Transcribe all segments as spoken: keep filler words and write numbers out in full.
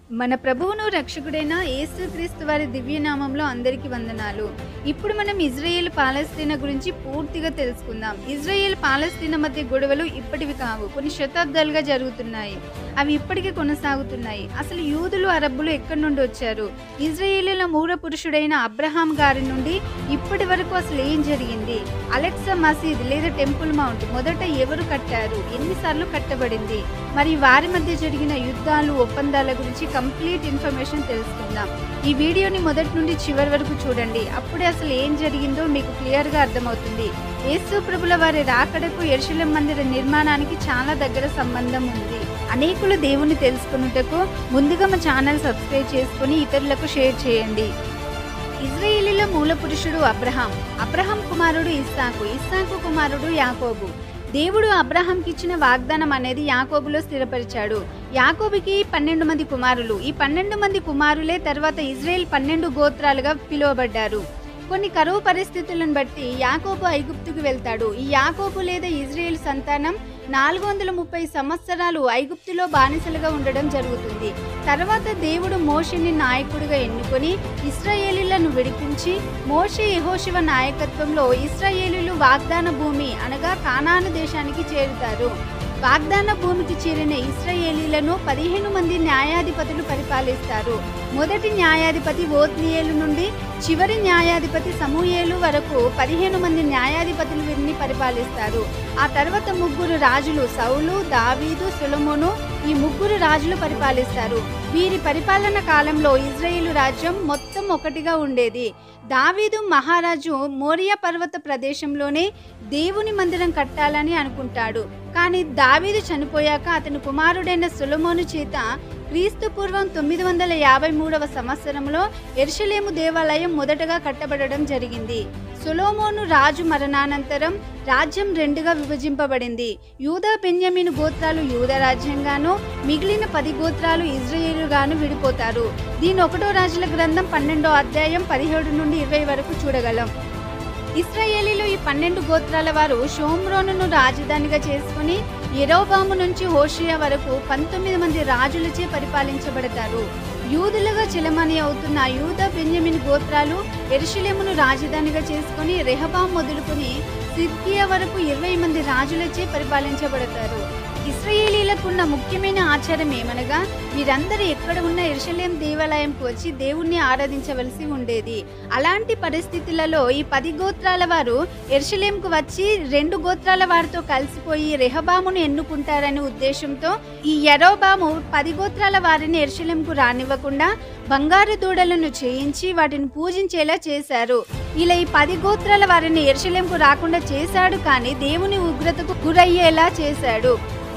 మన ప్రభువును రక్షకుడైన యేసుక్రీస్తు వారి దివ్యనామంలో అందరికీ వందనాలు. ఇప్పుడు మనం ఇజ్రాయేల్ పాలస్తీనా గురించి పూర్తిగా తెలుసుకుందాం. ఇజ్రాయేల్ పాలస్తీనా మధ్య గొడవలు ఇప్పటివి కావు, కొన్ని శతాబ్దాలుగా జరుగుతున్నాయి. అవి ఇప్పటికీ కొనసాగుతున్నాయి. అసలు యూదులు అరబ్బులు ఎక్కడి నుండి వచ్చారు? ఇజ్రాయేలీల మూల పురుషుడైన అబ్రహాం గారి నుండి ఇప్పటి వరకు అసలు ఏం జరిగింది? అలెక్సా మసీద్ లేదా టెంపుల్ మౌంట్ మొదట ఎవరు కట్టారు? ఎన్నిసార్లు కట్టబడింది? మరి వారి మధ్య జరిగిన యుద్ధాలు, ఒప్పందాల గురించి కంప్లీట్ ఇన్ఫర్మేషన్ తెలుసుకుందాం. ఈ వీడియోని మొదటి నుండి చివరి వరకు చూడండి. అప్పుడే అసలు ఏం జరిగిందో మీకు క్లియర్గా అర్థమవుతుంది. యేసు ప్రభుల వారి రాకడకు యెరూషలేం మందిర నిర్మాణానికి చాలా దగ్గర సంబంధం ఉంది. అనేకులు దేవుని తెలుసుకున్నటకు ముందుగా మా ఛానల్ సబ్స్క్రైబ్ చేసుకుని ఇతరులకు షేర్ చేయండి. ఇజ్రాయేలీల మూల పురుషుడు అబ్రహాం. అబ్రహాం కుమారుడు ఇస్సాకు. ఇస్సాకు కుమారుడు యాకోబు. దేవుడు అబ్రహాంకి ఇచ్చిన వాగ్దానం అనేది యాకోబులో స్థిరపరిచాడు. యాకోబుకి పన్నెండు మంది కుమారులు. ఈ పన్నెండు మంది కుమారులే తర్వాత ఇజ్రాయెల్ పన్నెండు గోత్రాలుగా పిలువబడ్డారు. కొన్ని కరువు పరిస్థితులను బట్టి యాకోబు ఐగుప్తుకు వెళ్తాడు. ఈ యాకోబు లేదా ఇజ్రాయెల్ సంతానం నాలుగు వందల ముప్పై సంవత్సరాలు ఐగుప్తులో బానిసలుగా ఉండడం జరుగుతుంది. తర్వాత దేవుడు మోషేని నాయకుడిగా ఎన్నుకొని ఇశ్రాయేలీలను విడిపించి మోషే యెహోషువ నాయకత్వంలో ఇశ్రాయేలీలు వాగ్దాన భూమి అనగా కానాను దేశానికి చేరుతారు. వాగ్దాన భూమికి చేరిన ఇశ్రాయేలీలను పదిహేను మంది న్యాయాధిపతులు పరిపాలిస్తారు. మొదటి న్యాయాధిపతి ఓత్నీయేలు నుండి చివరి న్యాయాధిపతి సమూయేలు వరకు పదిహేను మంది న్యాయాధిపతులు వీరిని పరిపాలిస్తారు. ఆ తర్వాత ముగ్గురు రాజులు సౌలు, దావీదు, సొలొమోను ఈ ముగ్గురు రాజులు పరిపాలిస్తారు. వీరి పరిపాలన కాలంలో ఇజ్రాయేలు రాజ్యం మొత్తం ఒకటిగా ఉండేది. దావీదు మహారాజు మోరియా పర్వత ప్రదేశంలోనే దేవుని మందిరం కట్టాలని అనుకుంటాడు. కానీ దావీదు చనిపోయాక అతని కుమారుడైన సొలొమోను చేత క్రీస్తు పూర్వం తొమ్మిది వందల యాభై మూడవ సంవత్సరంలో యెరూషలేము దేవాలయం మొదటగా కట్టబడడం జరిగింది. సొలొమోను రాజు మరణానంతరం రాజ్యం రెండుగా విభజింపబడింది. యూదా బెన్యామీను గోత్రాలు యూదా రాజ్యంగాను, మిగిలిన పది గోత్రాలు ఇజ్రాయేలుగాను విడిపోతారు. దీని ఒకటో రాజుల గ్రంథం పన్నెండో అధ్యాయం పదిహేడు నుండి ఇరవై వరకు చూడగలం. ఇశ్రాయేలీలు ఈ పన్నెండు గోత్రాల వారు షోమ్రోనును రాజధానిగా చేసుకుని యెరోబాము నుంచి హోషేయ వరకు పంతొమ్మిది మంది రాజులచే పరిపాలించబడతారు. యూదులుగా చెలమణి అవుతున్న యూదా బెన్యామీను గోత్రాలు యెరూషలేమును రాజధానిగా చేసుకుని రెహబాం మొదలుకొని సిద్కియా వరకు ఇరవై మంది రాజులచే పరిపాలించబడతారు. ఇశ్రాయేలీలకున్న ముఖ్యమైన ఆచారం ఏమనగా వీరందరూ ఎక్కడ ఉన్న యెరూషలేం దేవాలయంకు వచ్చి దేవుణ్ణి ఆరాధించవలసి ఉండేది. అలాంటి పరిస్థితులలో ఈ పది గోత్రాల వారు యెరూషలేంకు వచ్చి రెండు గోత్రాల వారితో కలిసిపోయి రెహబామును ఎన్నుకుంటారనే ఉద్దేశంతో ఈ యెరోబాము పది గోత్రాల వారిని యెరూషలేంకు రానివ్వకుండా బంగారు దూడలను చేయించి వాటిని పూజించేలా చేశారు. ఇలా ఈ పది గోత్రాల వారిని యెరూషలేంకు రాకుండా చేశాడు, కానీ దేవుని ఉగ్రతకు గురయ్యేలా చేశాడు.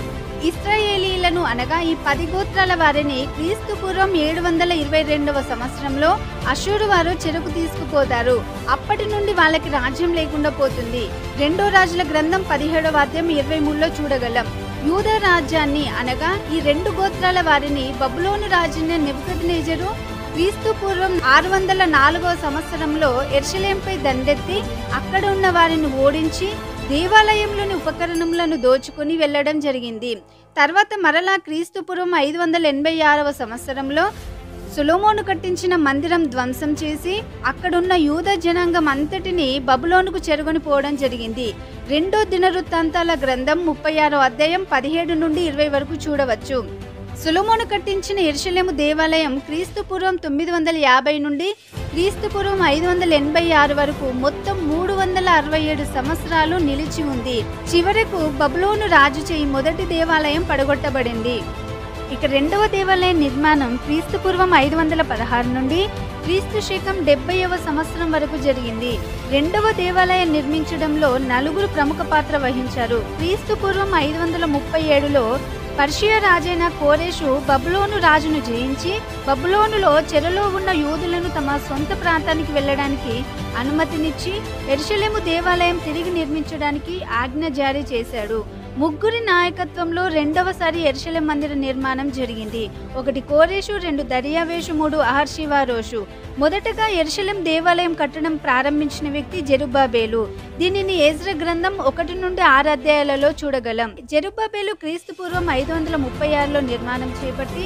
ఇశ్రాయేలీలను అనగా ఈ పది గోత్రాల వారిని క్రీస్తు పూర్వం ఏడు వందల ఇరవై రెండవ సంవత్సరంలో అషూరు వారు చెరకు తీసుకుపోతారు. అప్పటి నుండి వాళ్ళకి రాజ్యం లేకుండా పోతుంది. రెండో రాజుల గ్రంథం పదిహేడవ అధ్యాయం ఇరవై మూడులో చూడగలం. యూదా రాజ్యాన్ని అనగా ఈ రెండు గోత్రాల వారిని బబులోను రాజైన నెబుకద్నెజరు క్రీస్తు పూర్వం ఆరు వందల నాలుగవ సంవత్సరంలో యెరూషలేంపై దండెత్తి అక్కడ ఉన్న వారిని ఓడించి దేవాలయంలోని ఉపకరణములను దోచుకుని వెళ్లడం జరిగింది. తర్వాత మరలా క్రీస్తు పూర్వం ఐదు వందల ఎనభై ఆరవ సంవత్సరంలో సొలొమోను కట్టించిన మందిరం ధ్వంసం చేసి అక్కడున్న యూదా జనాంగం అంతటిని బబులోనుకు చెరుగుని పోవడం జరిగింది. రెండో దినవృత్తాంతాల గ్రంథం ముప్పై ఆరో అధ్యాయం పదిహేడు నుండి ఇరవై వరకు చూడవచ్చు. సొలొమోను కట్టించిన యెరూషలేము దేవాలయం క్రీస్తు పూర్వం తొమ్మిది వందల యాభై నుండి క్రీస్తు పూర్వం ఐదు వందల ఎనభై ఆరు వరకు మొత్తం మూడు వందల అరవై ఏడు సంవత్సరాలు నిలిచి ఉంది. చివరకు బబులోను రాజు చేయి మొదటి దేవాలయం పడగొట్టబడింది. ఇక రెండవ దేవాలయ నిర్మాణం క్రీస్తు పూర్వం ఐదు వందల పదహారు నుండి క్రీస్తు శకం డెబ్బైవ సంవత్సరం వరకు జరిగింది. రెండవ దేవాలయం నిర్మించడంలో నలుగురు ప్రముఖ పాత్ర వహించారు. క్రీస్తు పూర్వం ఐదు వందల ముప్పై ఏడులో పర్షియా రాజైన కోరెషు బబులోను రాజును జయించి బబులోనులో చెరలో ఉన్న యూదులను తమ సొంత ప్రాంతానికి వెళ్ళడానికి అనుమతినిచ్చి యెరూషలేము దేవాలయం తిరిగి నిర్మించడానికి ఆజ్ఞ జారీ చేశాడు. ముగ్గురి నాయకత్వంలో రెండవసారి యెరూషలేం మందిర నిర్మాణం జరిగింది. ఒకటి కోరెషు, రెండు దర్యావేషు, మూడు అహర్షివరోషు. మొదటగా యెరూషలేం దేవాలయం కట్టడం ప్రారంభించిన వ్యక్తి జెరుబ్బాబేలు. దీనిని ఎజ్రా గ్రంథం ఒకటి నుండి ఆరు అధ్యాయాలలో చూడగలం. జెరుబ్బాబేలు క్రీస్తు పూర్వం ఐదు వందల ముప్పై ఆరులో నిర్మాణం చేపట్టి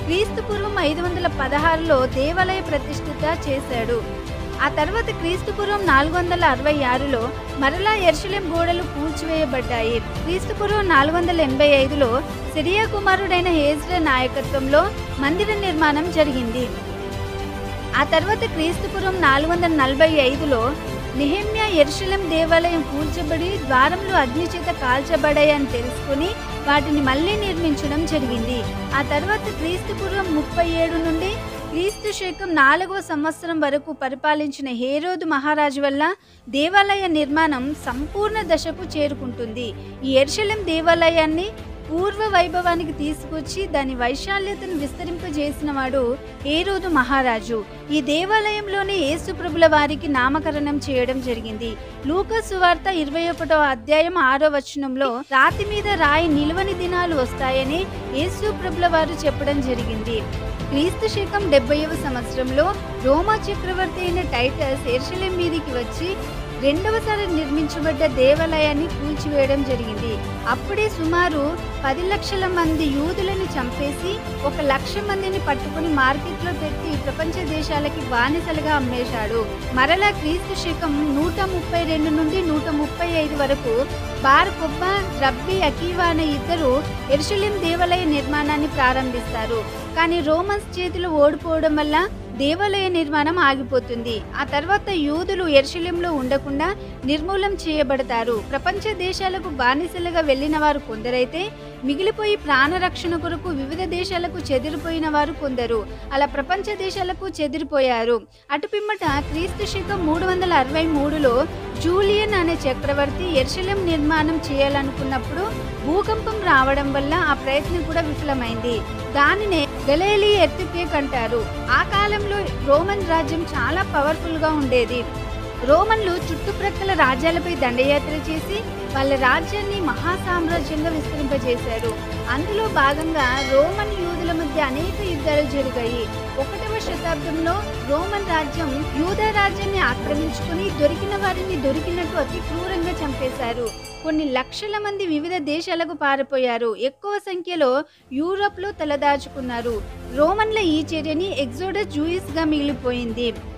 క్రీస్తు పూర్వం ఐదు వందల పదహారులో దేవాలయ ప్రతిష్ఠిత చేశాడు. ఆ తర్వాత క్రీస్తు పూర్వం నాలుగు వందల అరవై ఆరులో మరలా యెరూషలేం గోడలు కూల్చివేయబడ్డాయి. క్రీస్తు పూర్వం నాలుగు వందల ఎనభై ఐదులో సిరియా కుమారుడైన హేజ్రా నాయకత్వంలో మందిర నిర్మాణం జరిగింది. ఆ తర్వాత క్రీస్తు పూర్వం నాలుగు వందల నలభై ఐదులో నెహెమ్యా యెరూషలేం దేవాలయం కూల్చబడి ద్వారములు అగ్ని చేత కాల్చబడాయని తెలుసుకుని వాటిని మళ్ళీ నిర్మించడం జరిగింది. ఆ తర్వాత క్రీస్తు పూర్వం ముప్పై ఏడు నుండి క్రీస్తు శకం నాలుగవ సంవత్సరం వరకు పరిపాలించిన హేరోదు మహారాజు వల్ల దేవాలయ నిర్మాణం సంపూర్ణ దశకు చేరుకుంటుంది. ఈ యెరూషలేం దేవాలయాన్ని పూర్వ వైభవానికి తీసుకొచ్చి దాని వైశాల్యతను విస్తరింపజేసిన వాడు హేరోదు మహారాజు. ఈ దేవాలయంలోనే యేసు ప్రభుల వారికి నామకరణం చేయడం జరిగింది. లూకా సువార్త ఇరవై ఒకటవ అధ్యాయం ఆరో వచనంలో రాతి మీద రాయి నిలువని దినాలు వస్తాయని యేసు ప్రభుల వారు చెప్పడం జరిగింది. క్రీస్తు శకం డెబ్బైవ సంవత్సరంలో రోమా చక్రవర్తి అయిన టైటస్ యెరూషలేం మీదికి వచ్చి రెండవసారి నిర్మించబడ్డ దేవాలయాన్ని కూల్చివేయడం జరిగింది. అప్పుడే సుమారు పది లక్షల మంది యూదులను చంపేసి ఒక లక్ష మందిని పట్టుకుని మార్కెట్లో పెట్టి ప్రపంచ దేశాలకి బానిసలుగా అమ్మేశాడు. మరలా క్రీస్తు శకం నూట ముప్పై రెండు నుండి నూట ముప్పై ఐదు వరకు బార్ కొబ్బా రబ్బీ అకీవా అనే ఇద్దరు యెరూషలేం దేవాలయ నిర్మాణాన్ని ప్రారంభిస్తారు. కానీ రోమన్స్ చేతిలో ఓడిపోవడం వల్ల దేవాలయ నిర్మాణం ఆగిపోతుంది. ఆ తర్వాత యూదులు యెరూషలేంలో ఉండకుండా నిర్మూలం చేయబడతారు. ప్రపంచ దేశాలకు బానిసలుగా వెళ్ళిన వారు కొందరైతే మిగిలిపోయి ప్రాణరక్షణ కొరకు వివిధ దేశాలకు చెదిరిపోయిన వారు కొందరు. అలా ప్రపంచ దేశాలకు చెదిరిపోయారు. అటు పిమ్మట క్రీస్తు శకం మూడు వందల అరవై మూడులో జూలియన్ అనే చక్రవర్తి యెరూషలేం నిర్మాణం చేయాలనుకున్నప్పుడు భూకంపం రావడం వల్ల ఆ ప్రయత్నం కూడా విఫలమైంది. దానినే గలీలీ ఎర్త్క్వేక్ అంటారు. ఆ కాలంలో రోమన్ రాజ్యం చాలా పవర్ఫుల్ గా ఉండేది. రోమన్లు చుట్టుప్రక్కల రాజ్యాలపై దండయాత్ర చేసి వాళ్ళ రాజ్యాన్ని మహాసామ్రాజ్యంగా విస్తరింపజేశారు. అందులో భాగంగా రోమన్ యూదుల మధ్య అనేక యుద్ధాలు జరిగాయి. ఒకటవ శతాబ్దంలో రోమన్ రాజ్యం యూదా రాజ్యాన్ని ఆక్రమించుకుని దొరికిన వారిని దొరికినట్టు అతి క్రూరంగా చంపేశారు. కొన్ని లక్షల మంది వివిధ దేశాలకు పారిపోయారు. ఎక్కువ సంఖ్యలో యూరోప్ లో తలదాచుకున్నారు. రోమన్ల ఈ చర్యని ఎగ్జోడస్ జూయిస్ గా మిగిలిపోయింది.